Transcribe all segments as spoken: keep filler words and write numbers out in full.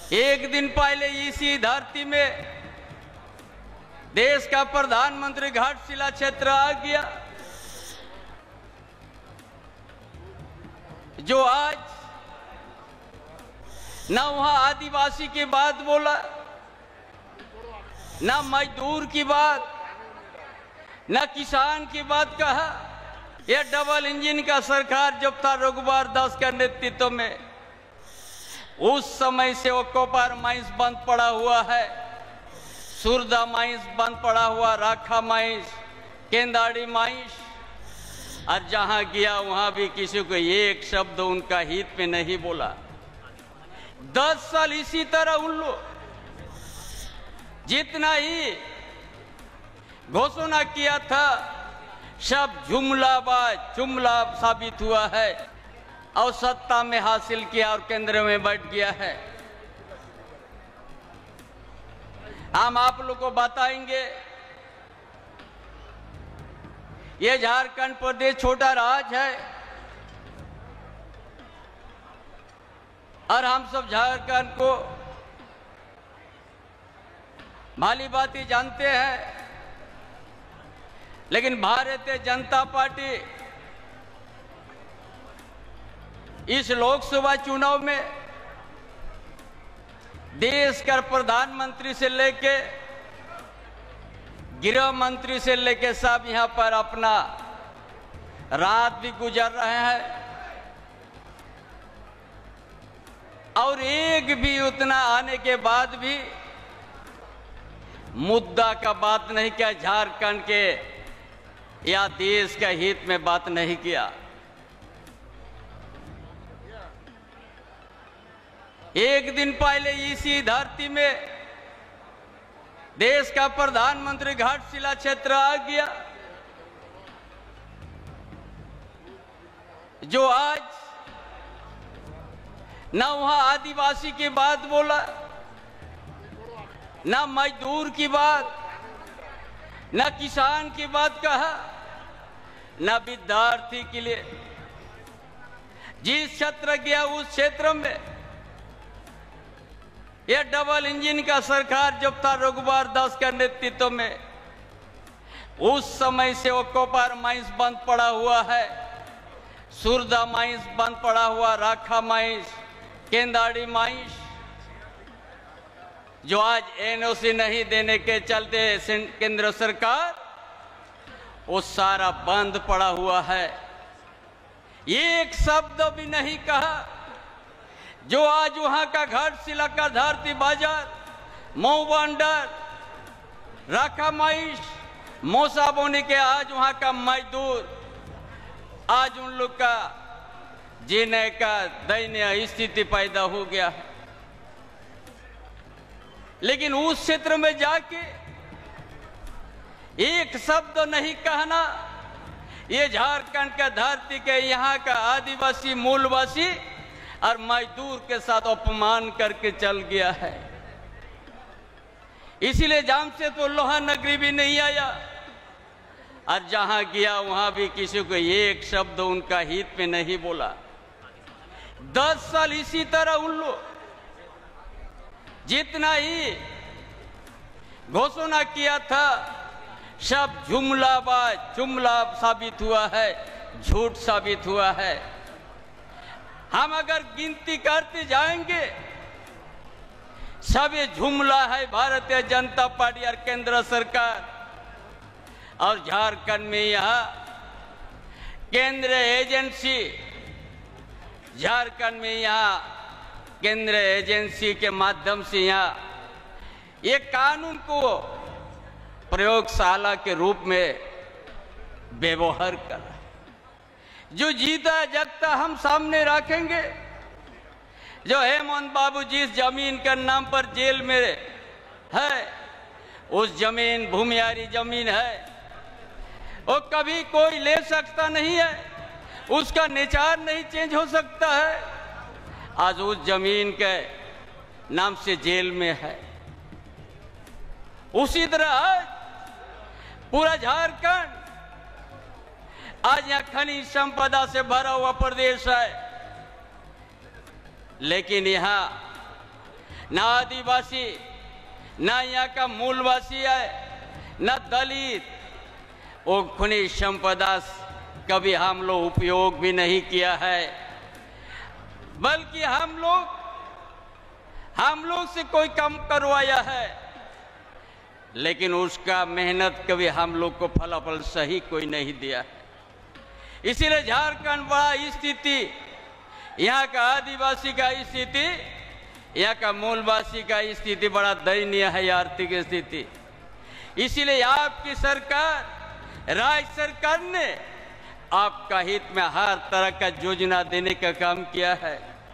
एक दिन पहले इसी धरती में देश का प्रधानमंत्री घाटशिला क्षेत्र आ गया, जो आज न वहां आदिवासी की बात बोला, न मजदूर की बात, न किसान की बात कहा। यह डबल इंजन का सरकार जब था रघुवर दास के नेतृत्व में, उस समय से वो कोपार माइंस बंद पड़ा हुआ है, सुरदा माइंस बंद पड़ा हुआ, राखा माइंस, केंदाड़ी माइंस, और जहां गया वहां भी किसी को एक शब्द उनका हित में नहीं बोला। दस साल इसी तरह उन लोग जितना ही घोषणा किया था सब जुमलाबाज जुमला साबित हुआ है और सत्ता में हासिल किया और केंद्र में बैठ गया है। हम आप लोग को बताएंगे, ये झारखंड प्रदेश छोटा राज्य है और हम सब झारखंड को भली भांति जानते हैं, लेकिन भारतीय जनता पार्टी इस लोकसभा चुनाव में देश का प्रधानमंत्री से लेके गृह मंत्री से लेके सब यहां पर अपना रात भी गुजर रहे हैं और एक भी उतना आने के बाद भी मुद्दा का बात नहीं किया, झारखंड के या देश के हित में बात नहीं किया। एक दिन पहले इसी धरती में देश का प्रधानमंत्री घाटशिला क्षेत्र आ गया, जो आज न वहां आदिवासी की बात बोला, न मजदूर की बात, न किसान की बात कहा, न विद्यार्थी के लिए। जिस क्षेत्र गया उस क्षेत्र में यह डबल इंजन का सरकार जब था रघुवर दास के नेतृत्व में, उस समय से वो कोपार माइंस बंद पड़ा हुआ है, सुरदा माइंस बंद पड़ा हुआ, राखा माइंस, केंदाड़ी माइंस, जो आज एनओसी नहीं देने के चलते केंद्र सरकार वो सारा बंद पड़ा हुआ है। एक शब्द भी नहीं कहा। जो आज वहां का घाटशिला का धरती बाजार, मऊ बंदर, राखा माइंस, मोसा बोनी के आज वहां का मजदूर, आज उन लोग का जीने का दयनीय स्थिति पैदा हो गया है। लेकिन उस क्षेत्र में जाके एक शब्द नहीं कहना, ये झारखंड का धरती के यहाँ का आदिवासी मूलवासी और मजदूर के साथ अपमान करके चल गया है। इसीलिए जामशेदपुर लोहा नगरी भी नहीं आया और जहां गया वहां भी किसी को एक शब्द उनका हित में नहीं बोला। दस साल इसी तरह उन लोग जितना ही घोषणा किया था सब जुमलाबाज जुमला साबित हुआ है, झूठ साबित हुआ है। हम अगर गिनती करते जाएंगे सब ये जुमला है भारतीय जनता पार्टी और केंद्र सरकार। और झारखंड में यहाँ केंद्र एजेंसी, झारखंड में यहाँ केंद्र एजेंसी के माध्यम से यहाँ ये कानून को प्रयोगशाला के रूप में व्यवहार कर रहा है। जो जीता जगता हम सामने रखेंगे। जो हेमंत बाबू जिस जमीन के नाम पर जेल में है, उस जमीन भूमियारी जमीन है, वो कभी कोई ले सकता नहीं है, उसका निचार नहीं चेंज हो सकता है। आज उस जमीन के नाम से जेल में है। उसी तरह आज पूरा झारखंड आज यहाँ खनिज संपदा से भरा हुआ प्रदेश है, लेकिन यहाँ ना आदिवासी, ना यहाँ का मूलवासी है, ना दलित, वो खनिज संपदा कभी हम लोग उपयोग भी नहीं किया है। बल्कि हम लोग हम लोग से कोई काम करवाया है, लेकिन उसका मेहनत कभी हम लोग को फलाफल सही कोई नहीं दिया है। इसीलिए झारखंड बड़ा स्थिति, यहाँ का आदिवासी का स्थिति, यहाँ का मूलवासी का स्थिति बड़ा दयनीय है, आर्थिक स्थिति। इसीलिए आपकी सरकार, राज्य सरकार ने आपका हित में हर तरह का योजना देने का काम किया है,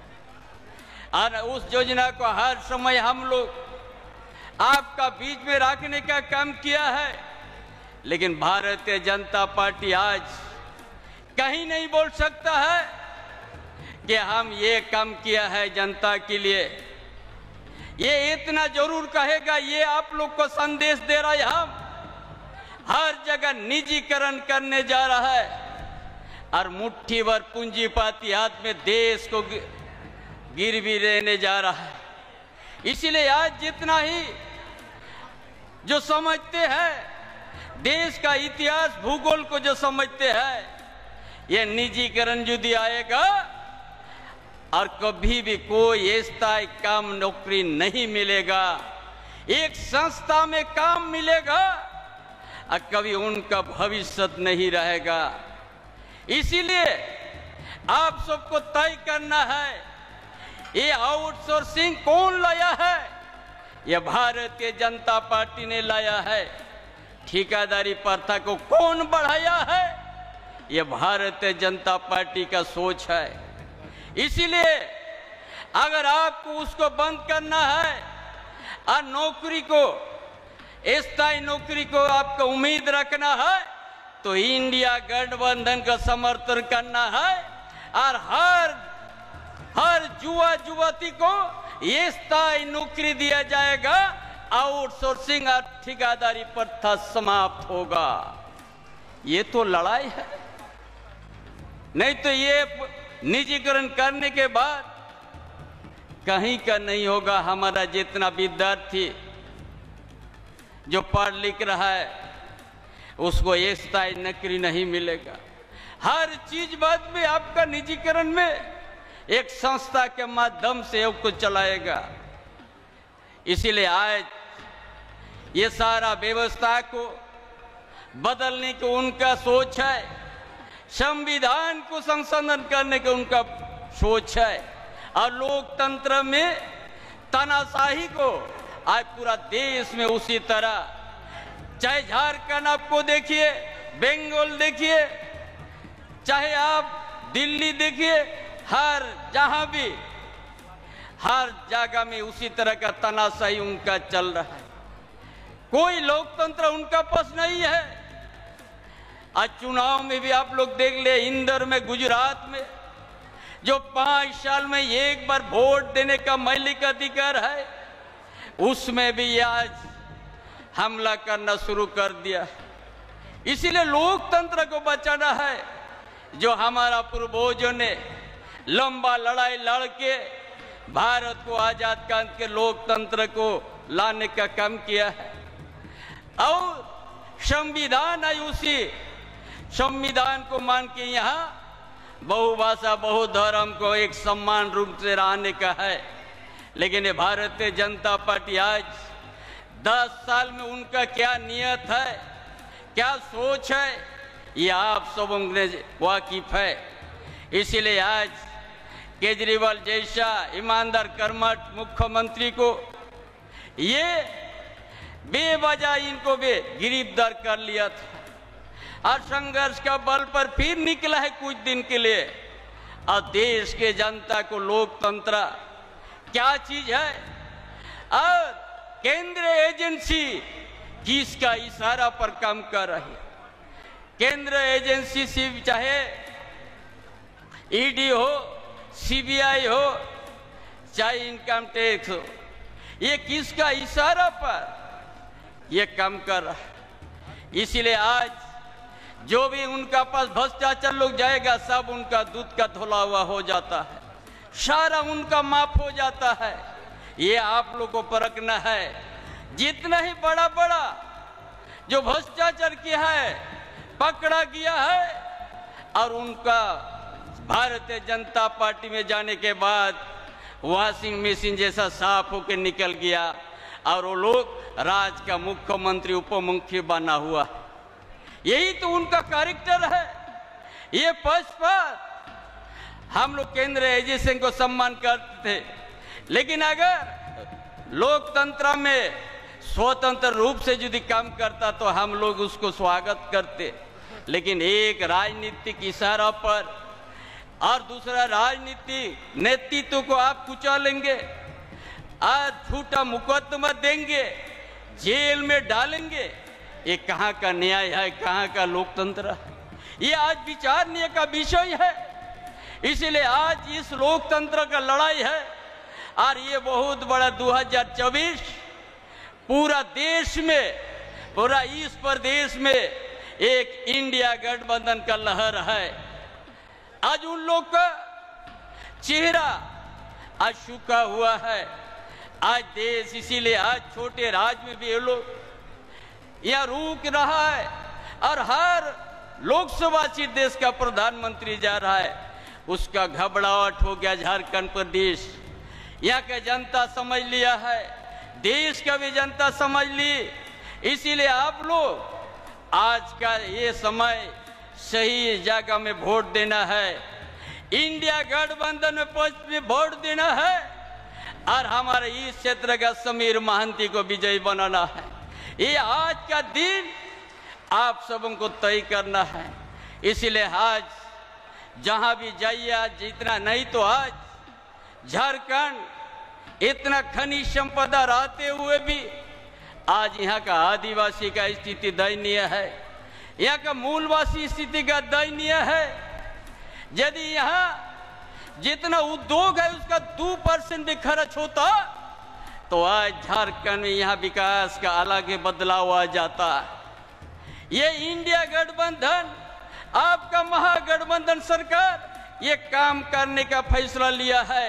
और उस योजना को हर समय हम लोग आपका बीच में रखने का काम किया है। लेकिन भारतीय जनता पार्टी आज कहीं नहीं बोल सकता है कि हम ये काम किया है जनता के लिए। ये इतना जरूर कहेगा, ये आप लोग को संदेश दे रहा है, हम हर जगह निजीकरण करने जा रहा है और मुट्ठी भर पूंजीपति हाथ में देश को गिरवी देने जा रहा है। इसीलिए आज जितना ही जो समझते हैं देश का इतिहास, भूगोल को जो समझते हैं, ये निजीकरण यदि आएगा और कभी भी कोई स्थायी काम नौकरी नहीं मिलेगा, एक संस्था में काम मिलेगा और कभी उनका भविष्य नहीं रहेगा। इसीलिए आप सबको तय करना है, ये आउटसोर्सिंग कौन लाया है? ये भारतीय जनता पार्टी ने लाया है। ठेकेदारी प्रथा को कौन बढ़ाया है? ये भारतीय जनता पार्टी का सोच है। इसीलिए अगर आपको उसको बंद करना है और नौकरी को, स्थायी नौकरी को आपको उम्मीद रखना है, तो इंडिया गठबंधन का समर्थन करना है और हर हर युवा युवती को ये स्थायी नौकरी दिया जाएगा, आउटसोर्सिंग और ठेकेदारी प्रथा समाप्त होगा। ये तो लड़ाई है, नहीं तो ये निजीकरण करने के बाद कहीं का नहीं होगा। हमारा जितना विद्यार्थी जो पढ़ लिख रहा है उसको एक स्थायी नौकरी नहीं मिलेगा। हर चीज बाद में आपका निजीकरण में एक संस्था के माध्यम से उसको चलाएगा। इसीलिए आज ये सारा व्यवस्था को बदलने की उनका सोच है, संविधान को संशोधन करने का उनका सोच है, और लोकतंत्र में तानाशाही को आज पूरा देश में उसी तरह, चाहे झारखंड आपको देखिए, बंगाल देखिए, चाहे आप दिल्ली देखिए, हर जहां भी हर जगह में उसी तरह का तानाशाही उनका चल रहा है। कोई लोकतंत्र उनका पास नहीं है। आज चुनाव में भी आप लोग देख ले, इंदौर में, गुजरात में, जो पांच साल में एक बार वोट देने का मौलिक अधिकार है, उसमें भी आज हमला करना शुरू कर दिया। इसीलिए लोकतंत्र को बचाना है, जो हमारा पूर्वजों ने लंबा लड़ाई लड़ के भारत को आजाद कर के लोकतंत्र को लाने का काम किया है। और संविधान है, उसी संविधान को मान के यहाँ बहुभाषा बहुधर्म को एक समान रूप से रहने का है। लेकिन ये भारतीय जनता पार्टी आज दस साल में उनका क्या नियत है, क्या सोच है, ये आप सबों ने वाकिफ है। इसीलिए आज केजरीवाल जैसा ईमानदार कर्मठ मुख्यमंत्री को ये बेवजह इनको भी गिरफ्तार कर लिया था, और संघर्ष का बल पर फिर निकला है कुछ दिन के लिए। और देश के जनता को लोकतंत्र क्या चीज है, और केंद्रीय एजेंसी किसका इशारा पर काम कर रही है। केंद्र एजेंसी से चाहे ईडी हो, सीबीआई हो, चाहे इनकम टैक्स हो, ये किसका इशारा पर ये काम कर रहा है। इसीलिए आज जो भी उनका पास भ्रष्टाचार लोग जाएगा, सब उनका दूध का धुला हुआ हो जाता है, सारा उनका माफ हो जाता है। ये आप लोग को परखना है। जितना ही बड़ा बड़ा जो भ्रष्टाचार किया है पकड़ा गया है और उनका भारतीय जनता पार्टी में जाने के बाद वॉशिंग मशीन जैसा साफ होकर निकल गया और वो लोग राज्य का मुख्यमंत्री उप मुख्यमंत्री बना हुआ। यही तो उनका कैरेक्टर है। ये पक्षपात हम लोग केंद्र एजेंसी को सम्मान करते थे, लेकिन अगर लोकतंत्र में स्वतंत्र रूप से यदि काम करता तो हम लोग उसको स्वागत करते। लेकिन एक राजनीतिक इशारा पर और दूसरा राजनीतिक नेतृत्व को आप कुचलेंगे, आज झूठा मुकदमा देंगे, जेल में डालेंगे। ये कहाँ का न्याय है, कहाँ का लोकतंत्र है? ये आज विचारने का विषय है। इसीलिए आज इस लोकतंत्र का लड़ाई है और ये बहुत बड़ा दो हज़ार चौबीस पूरा देश में, पूरा इस प्रदेश में एक इंडिया गठबंधन का लहर है। आज उन लोग का चेहरा आज झुका हुआ है। आज देश, इसीलिए आज छोटे राज्य में भी ये लोग यह रुक रहा है और हर लोकसभा सीट देश का प्रधानमंत्री जा रहा है, उसका घबराहट हो गया। झारखंड प्रदेश यहाँ का जनता समझ लिया है, देश का भी जनता समझ ली। इसीलिए आप लोग आज का ये समय सही जगह में वोट देना है, इंडिया गठबंधन में पक्ष में वोट देना है और हमारे इस क्षेत्र का समीर महांती को विजयी बनाना है। ये आज का दिन आप सबों को तय करना है। इसीलिए आज जहां भी जाइए, आज जितना नहीं तो आज झारखंड इतना खनिज संपदा रहते हुए भी आज यहाँ का आदिवासी का स्थिति दयनीय है, यहाँ का मूलवासी स्थिति का दयनीय है। यदि यहाँ जितना उद्योग है उसका दो परसेंट भी खर्च होता तो आज झारखंड में यहाँ विकास का अलग ही बदलाव आ जाता। ये इंडिया गठबंधन, आपका महागठबंधन सरकार ये काम करने का फैसला लिया है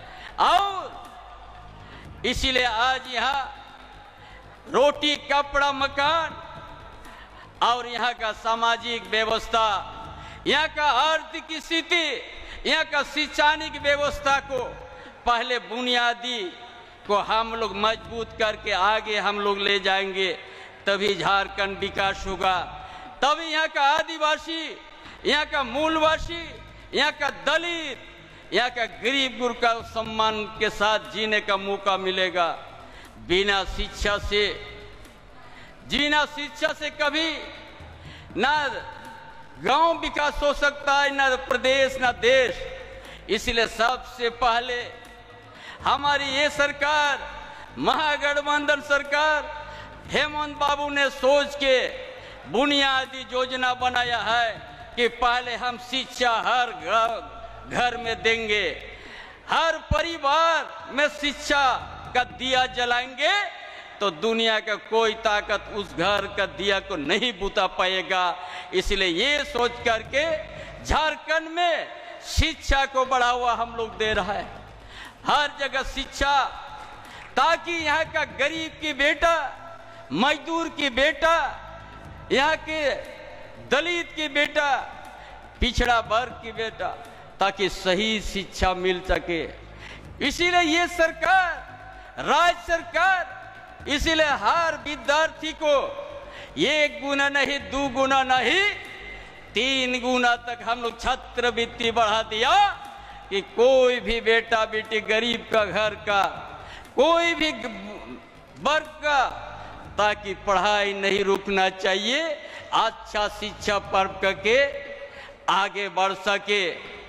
और इसीलिए आज यहाँ रोटी, कपड़ा, मकान और यहाँ का सामाजिक व्यवस्था, यहाँ का आर्थिक स्थिति, यहाँ का शैक्षणिक व्यवस्था को पहले बुनियादी को हम लोग मजबूत करके आगे हम लोग ले जाएंगे, तभी झारखंड विकास होगा। तभी यहाँ का आदिवासी, यहाँ का मूलवासी, यहाँ का दलित, यहाँ का गरीब गुरु का सम्मान के साथ जीने का मौका मिलेगा। बिना शिक्षा से जीना शिक्षा से कभी ना गांव विकास हो सकता है, ना प्रदेश, ना देश। इसलिए सबसे पहले हमारी ये सरकार, महागठबंधन सरकार, हेमंत बाबू ने सोच के बुनियादी योजना बनाया है कि पहले हम शिक्षा हर घर में देंगे, हर परिवार में शिक्षा का दिया जलाएंगे तो दुनिया का कोई ताकत उस घर का दिया को नहीं बुता पाएगा। इसलिए ये सोच करके झारखंड में शिक्षा को बढ़ावा हम लोग दे रहा है, हर जगह शिक्षा, ताकि यहाँ का गरीब की बेटा, मजदूर की बेटा, यहाँ के दलित की बेटा, पिछड़ा वर्ग की बेटा, ताकि सही शिक्षा मिल सके। इसीलिए ये सरकार, राज्य सरकार, इसीलिए हर विद्यार्थी को एक गुना नहीं, दो गुना नहीं, तीन गुना तक हम लोग छात्रवृत्ति बढ़ा दिया कि कोई भी बेटा बेटी गरीब का घर का, कोई भी वर्ग का, ताकि पढ़ाई नहीं रुकना चाहिए, अच्छा शिक्षा प्राप्त करके आगे बढ़ सके।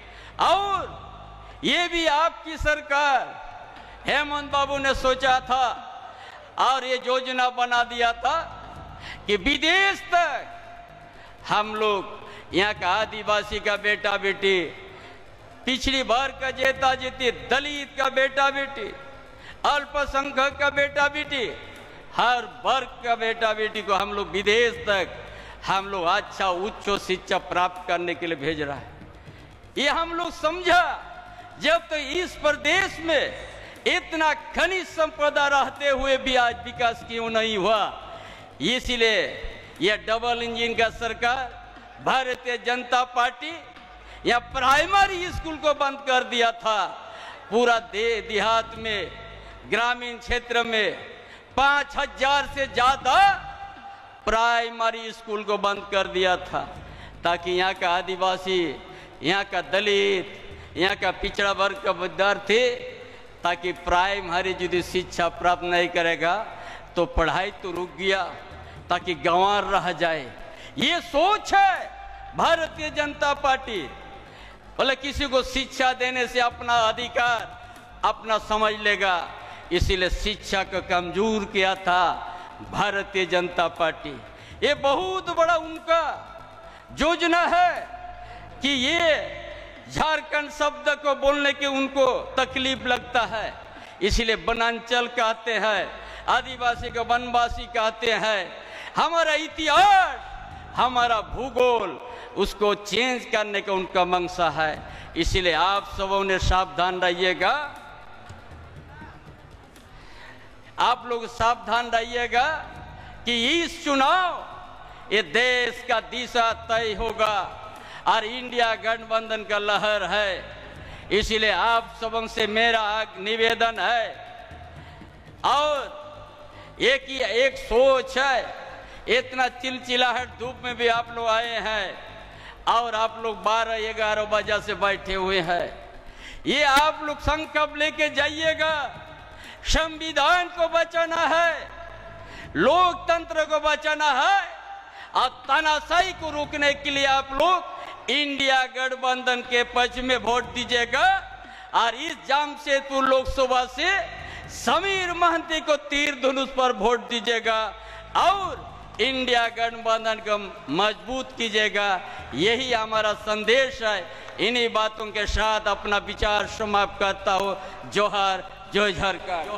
और ये भी आपकी सरकार हेमंत बाबू ने सोचा था और ये योजना बना दिया था कि विदेश तक हम लोग यहाँ का आदिवासी का बेटा बेटी, पिछड़ी वर्ग का जेता जेती, दलित का बेटा बेटी, अल्पसंख्यक का बेटा बेटी, हर वर्ग का बेटा बेटी को हम लोग विदेश तक हम लोग अच्छा उच्च शिक्षा प्राप्त करने के लिए भेज रहा है। ये हम लोग समझा जब तो इस प्रदेश में इतना खनिज संपदा रहते हुए भी आज विकास क्यों नहीं हुआ? इसलिए यह डबल इंजन का सरकार भारतीय जनता पार्टी या प्राइमरी स्कूल को बंद कर दिया था। पूरा दे देहात में, ग्रामीण क्षेत्र में पांच हजार से ज्यादा प्राइमरी स्कूल को बंद कर दिया था, ताकि यहाँ का आदिवासी, यहाँ का दलित, यहाँ का पिछड़ा वर्ग का विद्यार्थी ताकि प्राइमरी यदि शिक्षा प्राप्त नहीं करेगा तो पढ़ाई तो रुक गया, ताकि गंवार रह जाए। ये सोच है भारतीय जनता पार्टी। बोले किसी को शिक्षा देने से अपना अधिकार अपना समझ लेगा, इसीलिए शिक्षा को कमजोर किया था भारतीय जनता पार्टी। ये बहुत बड़ा उनका योजना है कि ये झारखंड शब्द को बोलने के उनको तकलीफ लगता है, इसीलिए वनांचल कहते हैं, आदिवासी को वनवासी कहते हैं। हमारा इतिहास, हमारा भूगोल, उसको चेंज करने का उनका मंशा है। इसीलिए आप सबों ने सावधान रहिएगा, आप लोग सावधान रहिएगा कि इस चुनाव ये देश का दिशा तय होगा और इंडिया गठबंधन का लहर है। इसीलिए आप सबों से मेरा निवेदन है, और एक ही एक सोच है। इतना चिलचिलाहट धूप में भी आप लोग आए हैं और आप लोग बारह ग्यारह बजे से बैठे हुए हैं। ये आप लोग संकल्प लेके जाइएगा, संविधान को बचाना है, लोकतंत्र को बचाना है, और तानाशाही को रोकने के लिए आप लोग इंडिया गठबंधन के पक्ष में वोट दीजिएगा। और इस जामशेदपुर लोकसभा से समीर महंती को तीर धनुष पर वोट दीजिएगा और इंडिया गठबंधन को मजबूत कीजिएगा। यही हमारा संदेश है। इन्हीं बातों के साथ अपना विचार समाप्त करता हूँ। जोहार, जय झारखंड।